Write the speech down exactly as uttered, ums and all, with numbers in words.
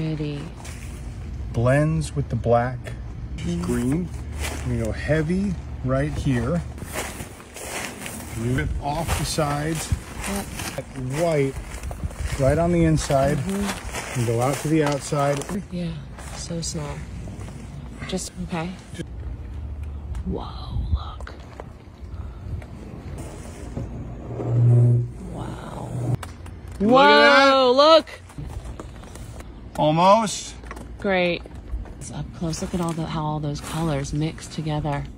pretty. Blends with the black. Mm-hmm. Green. We go heavy right here. Rip off the sides. Yep. White right on the inside. Mm-hmm. And go out to the outside. Yeah, so small. Just, okay. Just, whoa, look. Wow. Look Whoa, at that. Look. Almost. Great. It's up close. Look at all the how all those colors mix together.